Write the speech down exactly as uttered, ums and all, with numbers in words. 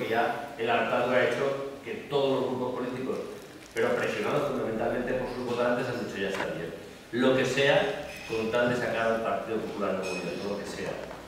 porque ya el hartazgo ha hecho que todos los grupos políticos, pero presionados fundamentalmente por sus votantes, han dicho ya está bien. Lo que sea, con tal de sacar al Partido Popular del gobierno, lo que sea.